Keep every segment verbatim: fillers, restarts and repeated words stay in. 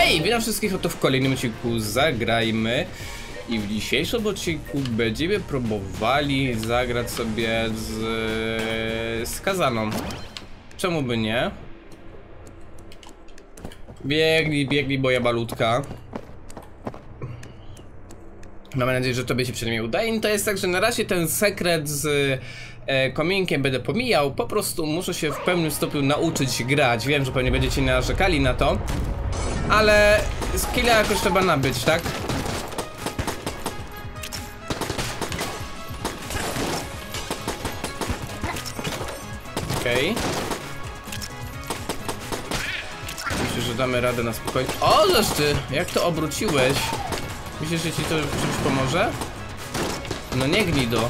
Hej, witam wszystkich oto w kolejnym odcinku Zagrajmy. I w dzisiejszym odcinku będziemy próbowali zagrać sobie z skazaną. Czemu by nie? Biegli, biegli moja malutka. Mam nadzieję, że tobie się przynajmniej uda. I to jest tak, że na razie ten sekret z e, kominkiem będę pomijał. Po prostu muszę się w pełnym stopniu nauczyć grać. Wiem, że pewnie będziecie narzekali na to, ale skilla jakoś trzeba nabyć, tak? Okej. Okay. Myślę, że damy radę na spokojnie. O, żeż ty! Jak to obróciłeś? Myślisz, że ci to czymś pomoże? No nie gnido.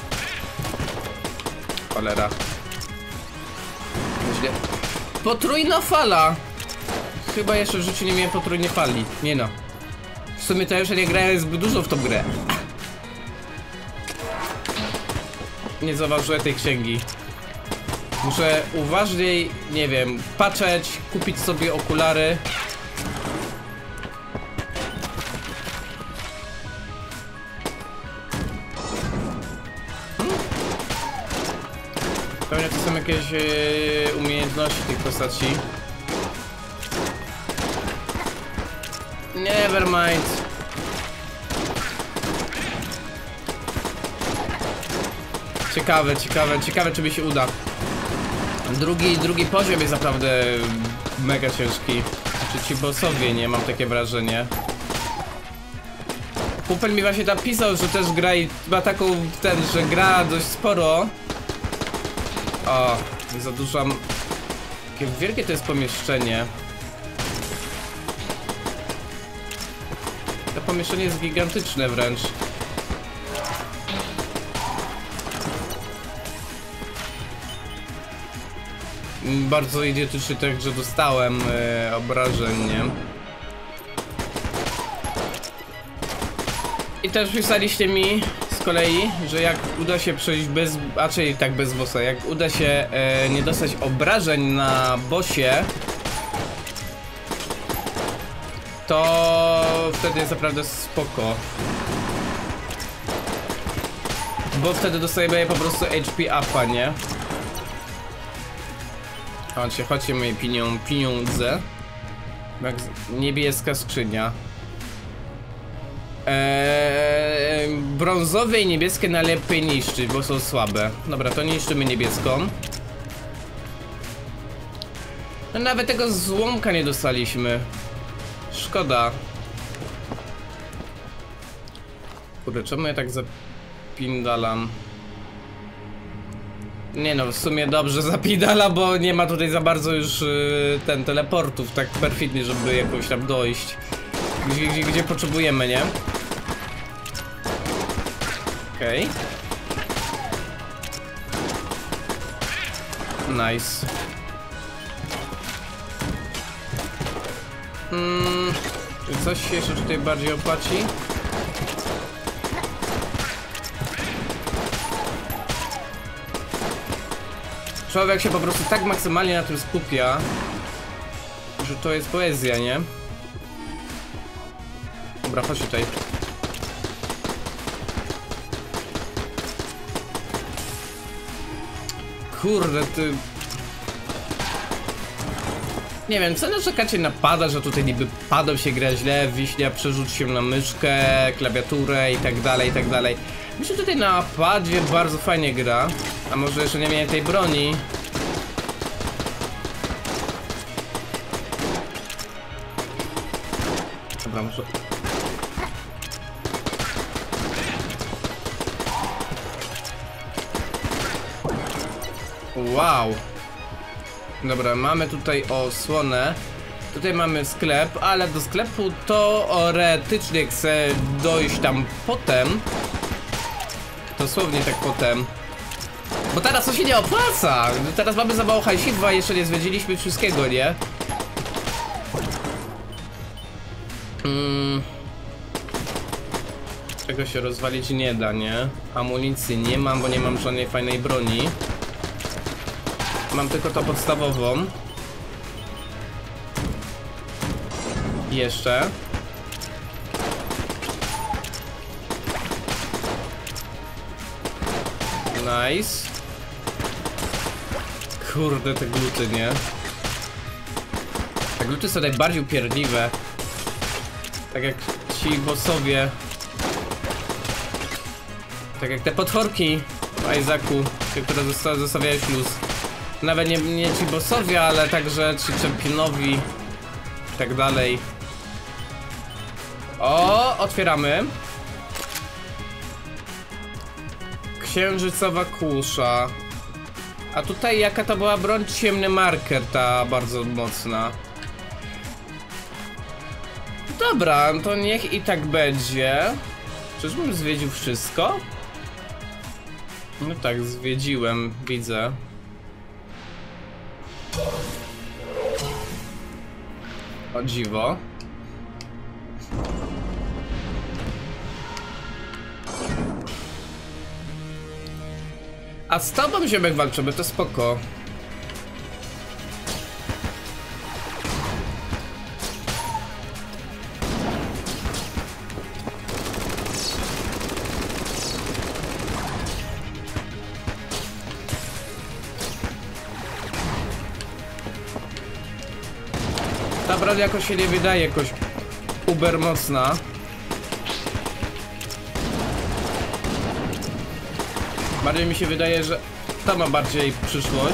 Cholera. Źle. Potrójna fala! Chyba jeszcze w życiu nie miałem potrójnej fali. Nie no. W sumie to jeszcze nie grałem zbyt dużo w tą grę. Nie zauważyłem tej księgi. Muszę uważniej, nie wiem, patrzeć, kupić sobie okulary. Pewnie to są jakieś e, umiejętności tych postaci. Nevermind. Ciekawe, ciekawe, ciekawe czy mi się uda. Drugi, drugi poziom jest naprawdę mega ciężki. Znaczy ci bossowie, nie? Mam takie wrażenie. Kupel mi właśnie tam pisał, że też gra i ma taką ten, że gra dość sporo. O, za dużo. Jakie wielkie to jest pomieszczenie. To pomieszczenie jest gigantyczne wręcz. Bardzo idiotycznie także dostałem e, obrażeń, nie? I też pisaliście mi z kolei, że jak uda się przejść bez, a czyli tak bez bossa, jak uda się e, nie dostać obrażeń na bossie, to wtedy jest naprawdę spoko. Bo wtedy dostajemy po prostu H P upa, nie? Chodźcie, chodźcie moje pienią, pieniądze. Jak niebieska skrzynia. Eee, brązowe i niebieskie najlepiej niszczyć, bo są słabe. Dobra, to niszczymy niebieską. No, nawet tego złomka nie dostaliśmy. Szkoda. Kurde, czemu ja tak zapindalam? Nie no, w sumie dobrze zapidala, bo nie ma tutaj za bardzo już yy, ten teleportów tak perfidnie, żeby jakoś tam dojść. Gdzie, gdzie, gdzie potrzebujemy, nie? Okej. Okay. Nice. Hmm, czy coś się jeszcze tutaj bardziej opłaci? Człowiek się po prostu tak maksymalnie na tym skupia, że to jest poezja, nie? Dobra, chodź tutaj. Kurde, ty... Nie wiem, co narzekacie na pada, że tutaj niby padem się gra źle, wiśnia przerzuci się na myszkę, klawiaturę i tak dalej, i tak dalej. Myślę, że tutaj na padzie bardzo fajnie gra. A może jeszcze nie miałem tej broni? Dobra, może... Wow! Dobra, mamy tutaj osłonę. Tutaj mamy sklep, ale do sklepu teoretycznie chcę dojść tam potem. Dosłownie tak potem. Bo teraz to się nie opłaca! Teraz mamy za mało hajsiwa, a jeszcze nie zwiedziliśmy wszystkiego, nie? Mm. Czego się rozwalić nie da, nie? Amunicji nie mam, bo nie mam żadnej fajnej broni. Mam tylko tą podstawową. Jeszcze. Nice. Kurde, te gluty, nie? Te gluty są najbardziej upierdliwe. Tak jak ci bossowie. Tak jak te potworki w Isaacu, które zosta zostawiałeś luz. Nawet nie, nie ci bossowie, ale także ci czempionowi. I tak dalej. O, otwieramy. Księżycowa kusza. A tutaj jaka to była broń? Ciemny marker, ta bardzo mocna. Dobra, to niech i tak będzie. Czyżbym zwiedził wszystko? No tak, zwiedziłem, widzę. O dziwo. A z tobą ziomek walczymy, to spoko. Ta broń jakoś się nie wydaje jakoś uber mocna. Bardziej mi się wydaje, że to ma bardziej przyszłość.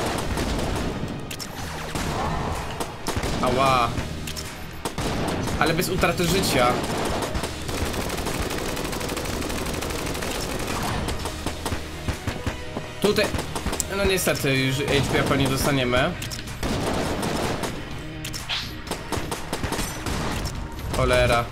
Ała. Ale bez utraty życia. Tutaj... No niestety już H P jako nie dostaniemy. Cholera.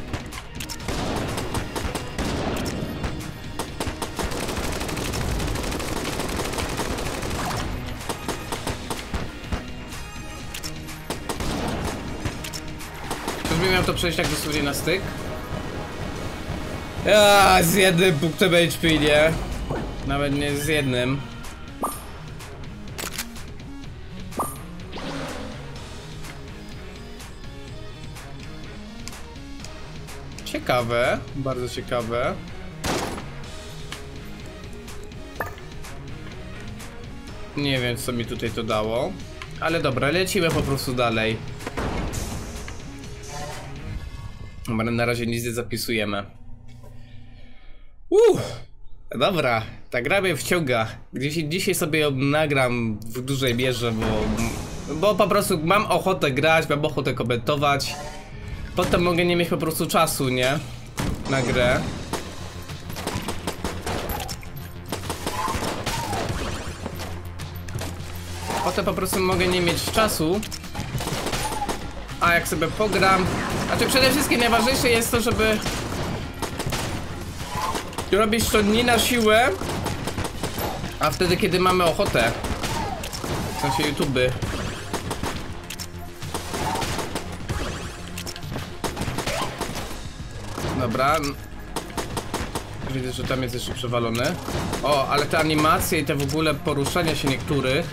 Czyżbym miał to przejść tak dosłownie na styk? A, z jednym punktem H P, nie? Nawet nie z jednym. Ciekawe, bardzo ciekawe. Nie wiem, co mi tutaj to dało. Ale dobra, lecimy po prostu dalej. Dobra, na razie nic nie zapisujemy. Uuu, dobra, ta gra mnie wciąga. Dzisiaj, dzisiaj sobie ją nagram w dużej mierze, bo, bo po prostu mam ochotę grać, mam ochotę komentować. Potem mogę nie mieć po prostu czasu, nie? Na grę. Potem po prostu mogę nie mieć czasu. A jak sobie pogram... Znaczy przede wszystkim najważniejsze jest to, żeby... robić to nie na siłę, a wtedy, kiedy mamy ochotę. W sensie YouTube. Dobra. Widzę, że tam jest jeszcze przewalony. O, ale te animacje i te w ogóle poruszania się niektórych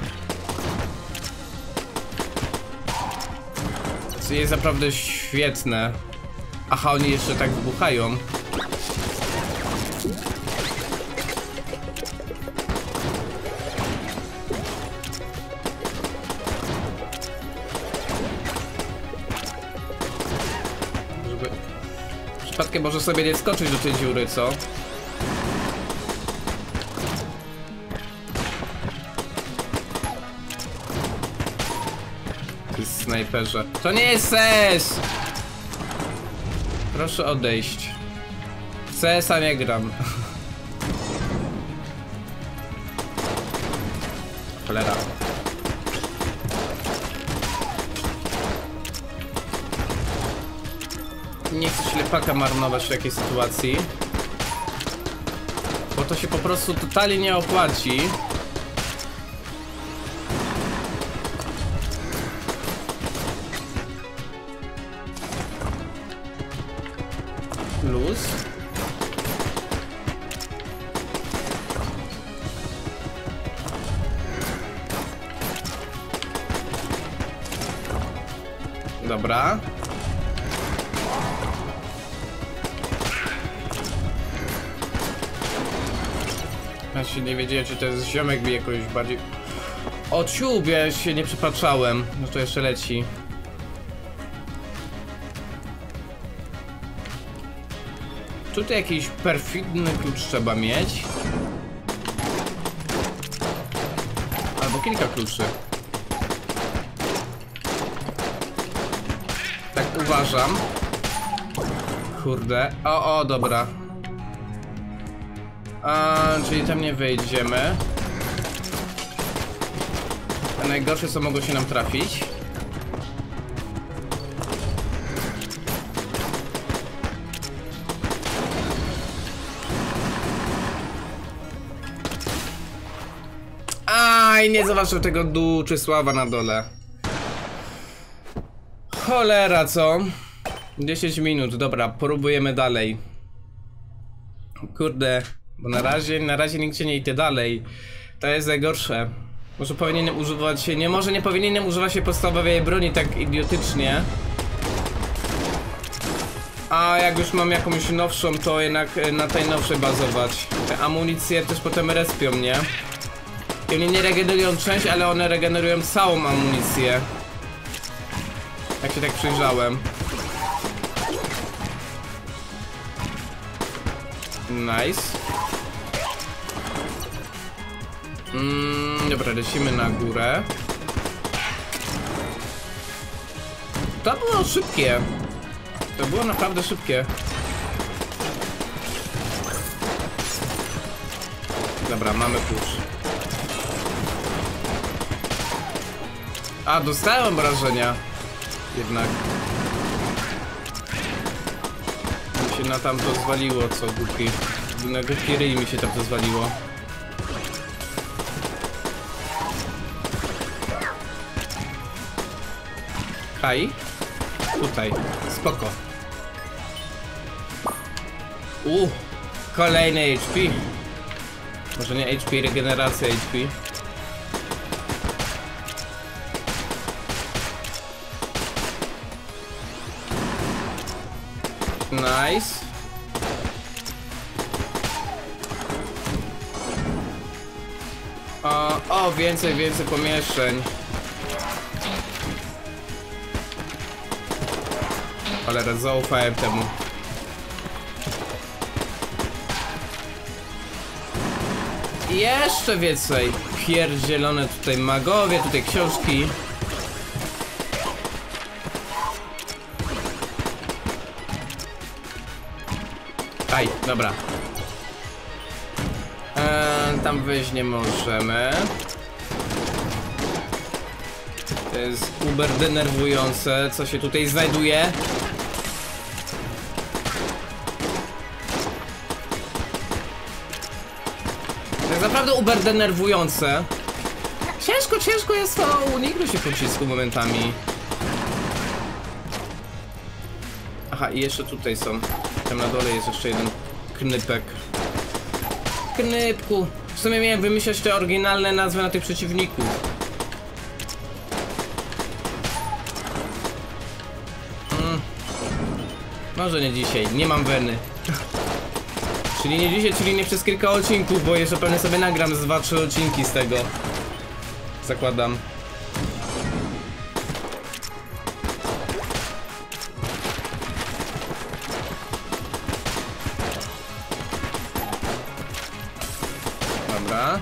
jest naprawdę świetne. Aha, oni jeszcze tak wybuchają. Żeby... Przypadkiem może sobie nie skoczyć do tej dziury, co? Snajperze. To nie jest C S! Proszę odejść. W C S a nie gram. Cholera. Nie chcę ślepaka marnować w takiej sytuacji, bo to się po prostu totalnie nie opłaci. Luz. Dobra. Ja się nie wiedziałem, czy to jest ziomek, mi jakoś bardziej... O ciub, ja się nie przypatrzałem. No to jeszcze leci. Tutaj jakiś perfidny klucz trzeba mieć. Albo kilka kluczy. Tak uważam. Kurde. O, o, dobra. A, czyli tam nie wyjdziemy. A najgorsze, co mogło się nam trafić. Aj, nie zobaczył tego Duczysława na dole. Cholera, co? dziesięć minut, dobra, próbujemy dalej. Kurde, bo na razie, na razie nigdzie nie idzie dalej. To jest najgorsze. Może powinienem używać się, nie, może nie powinienem używać się podstawowej broni tak idiotycznie. A jak już mam jakąś nowszą, to jednak na tej nowszej bazować. Te amunicje też potem respią, nie? I one nie regenerują część, ale one regenerują całą amunicję. Jak się tak przyjrzałem. Nice. Mm, dobra, lecimy na górę. To było szybkie. To było naprawdę szybkie. Dobra, mamy klucz. A, dostałem obrażenia. Jednak. Mi się na tamto zwaliło, co głupi. Na głupi ryj mi się tam to zwaliło. Haj. Tutaj. Spoko. Uuu. Kolejny H P. Może nie H P, regeneracja H P. Nice. O, o, więcej, więcej pomieszczeń. Ale zaufałem temu. I jeszcze więcej. Pierdzielone tutaj magowie, tutaj książki. Aj, dobra. Eee, tam wyjść nie możemy. To jest uber denerwujące, co się tutaj znajduje. To jest naprawdę uber denerwujące. Ciężko, ciężko jest to uniknąć się pocisku momentami. Aha, i jeszcze tutaj są. Tam na dole jest jeszcze jeden knypek. Knypku. W sumie miałem wymyślać te oryginalne nazwy na tych przeciwników. Hmm. Może nie dzisiaj, nie mam weny. Czyli nie dzisiaj, czyli nie przez kilka odcinków, bo jeszcze pewnie sobie nagram z dwa trzy odcinki z tego. Zakładam. Dobra.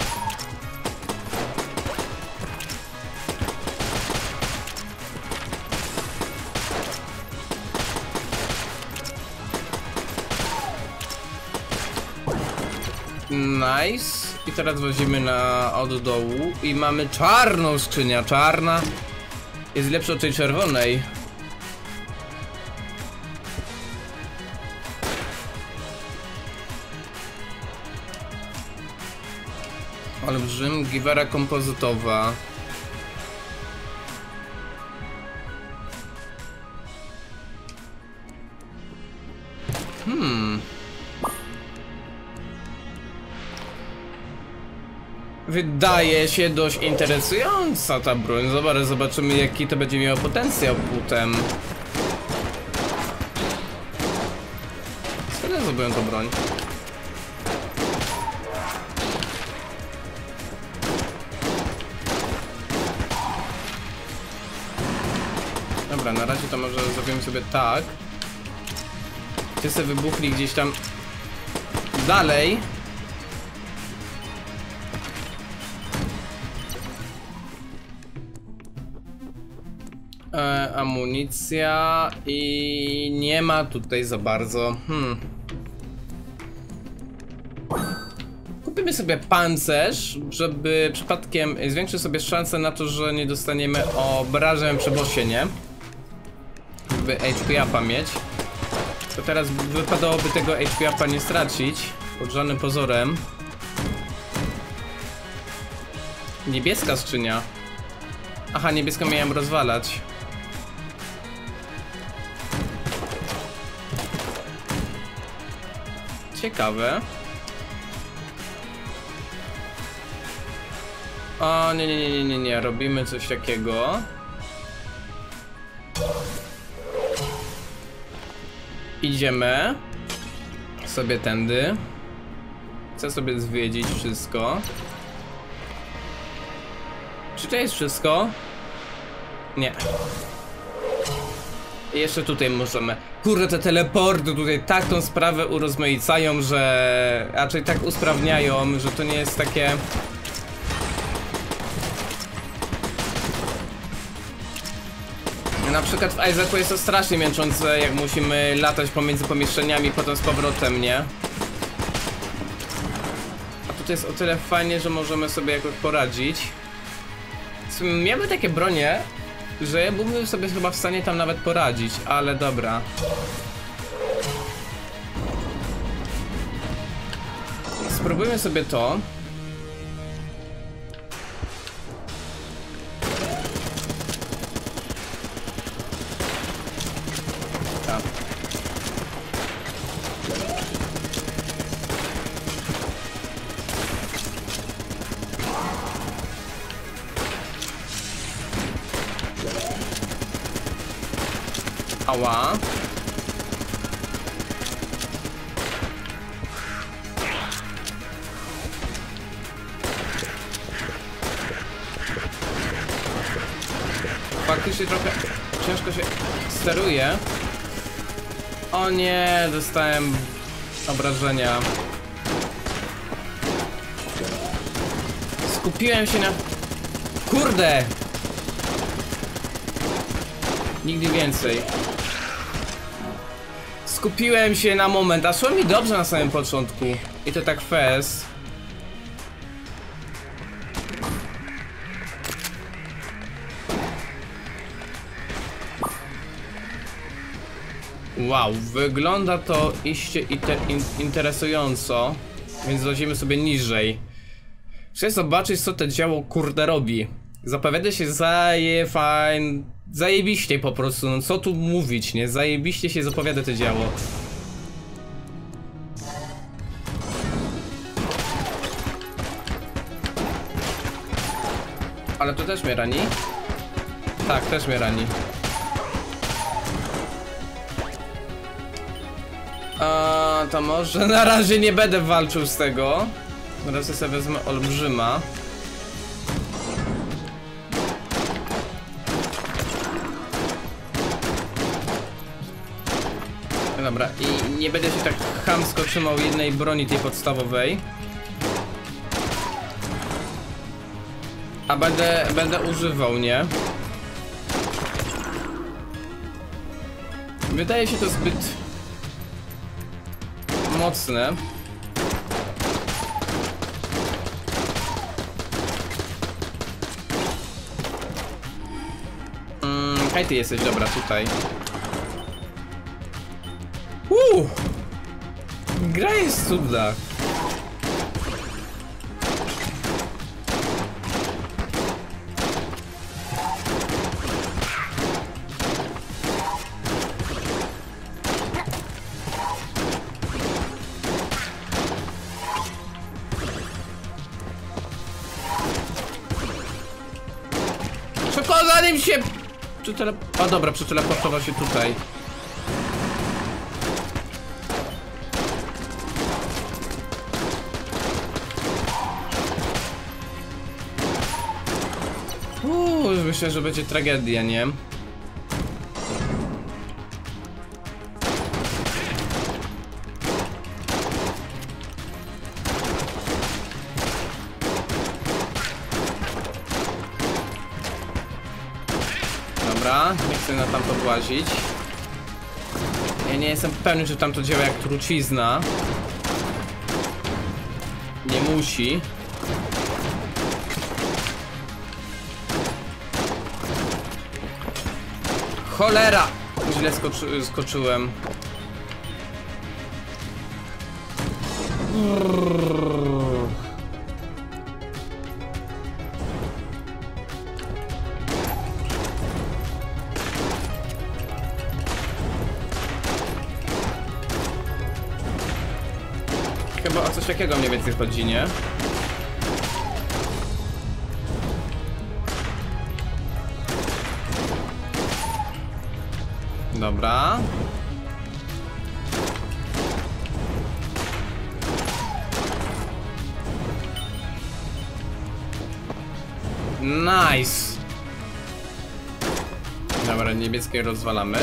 Nice. I teraz wozimy na od dołu i mamy czarną skrzynię. Czarna jest lepsza od tej czerwonej. Olbrzym, giwara kompozytowa. Hmm. Wydaje się dość interesująca ta broń. Zobacz, zobaczymy jaki to będzie miało potencjał potem. Skąd ja zdobyłem tą broń? Dobra, na razie to może zrobimy sobie tak. Ty sobie wybuchli gdzieś tam dalej. E, amunicja i nie ma tutaj za bardzo. Hmm. Kupimy sobie pancerz, żeby przypadkiem zwiększyć sobie szansę na to, że nie dostaniemy obrażeń przy bossie, nie? Żeby H P upa mieć. To teraz wypadałoby tego H P upa nie stracić pod żadnym pozorem. Niebieska skrzynia. Aha, niebieską miałem rozwalać. Ciekawe. O, nie, nie, nie, nie, nie, nie, robimy coś takiego. Idziemy sobie tędy. Chcę sobie zwiedzić wszystko. Czy to jest wszystko? Nie. I jeszcze tutaj możemy. Kurde, te teleporty tutaj tak tą sprawę urozmaicają, że... raczej tak usprawniają, że to nie jest takie... Na przykład w Isaacu jest to strasznie męczące, jak musimy latać pomiędzy pomieszczeniami, potem z powrotem, nie? A tutaj jest o tyle fajnie, że możemy sobie jakoś poradzić. Miałem takie bronie, że ja byłbym sobie chyba w stanie tam nawet poradzić, ale dobra. Spróbujmy sobie to. Tak. Ała. Faktycznie trochę ciężko się steruje. O nie, dostałem obrażenia. Skupiłem się na... Kurde! Nigdy więcej. Skupiłem się na moment, a szło mi dobrze na samym początku. I to tak fest. Wow, wygląda to iście in interesująco. Więc zlecimy sobie niżej. Chcę zobaczyć, co to działo kurde robi. Zapowiada się zaje fajn... Zajebiście po prostu, no co tu mówić, nie? Zajebiście się zapowiada to działo. Ale to też mnie rani? Tak, też mnie rani. A to może na razie nie będę walczył z tego. Teraz ja sobie wezmę olbrzyma. Dobra, i nie będę się tak chamsko trzymał jednej broni tej podstawowej. A będę, będę używał, nie? Wydaje się to zbyt mocne. Mm, hej, ty jesteś, dobra, tutaj. Uuu! Gra jest cudna. Szybko, zanim się... Przetele... O dobra, przeteleportował się tutaj. Uuu, myślę, że będzie tragedia, nie? Dobra, nie chcę na tamto włazić. Ja nie jestem pewny, że tam to działa jak trucizna. Nie musi. Cholera! Źle skoczy skoczyłem. Chyba o coś takiego mniej więcej chodzi, nie? Dobra. Nice. Dobra, niebieskie rozwalamy.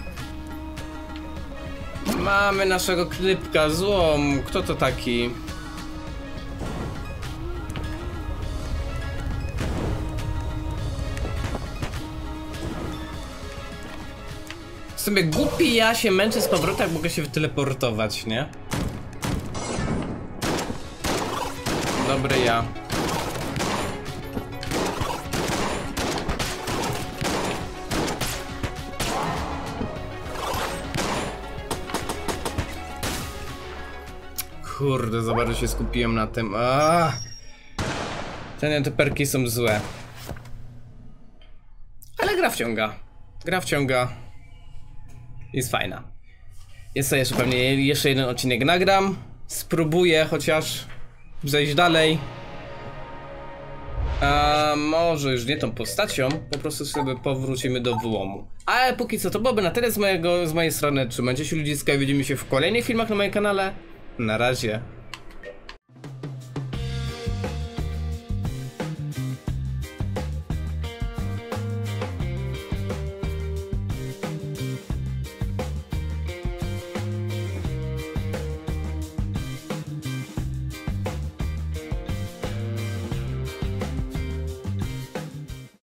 Mamy naszego krypka, złom. Kto to taki? W sumie głupi ja się męczę z powrotem, jak mogę się wyteleportować, nie? Dobry ja. Kurde, za bardzo się skupiłem na tym. Aaaa! Te, te perki są złe. Ale gra wciąga. Gra wciąga. Jest fajna. Jest to jeszcze pewnie jeszcze jeden odcinek nagram. Spróbuję chociaż zejść dalej. A może już nie tą postacią, po prostu sobie powrócimy do wyłomu. Ale póki co to byłoby na tyle z, mojego, z mojej strony. Trzymajcie się ludziska i widzimy się w kolejnych filmach na moim kanale. Na razie.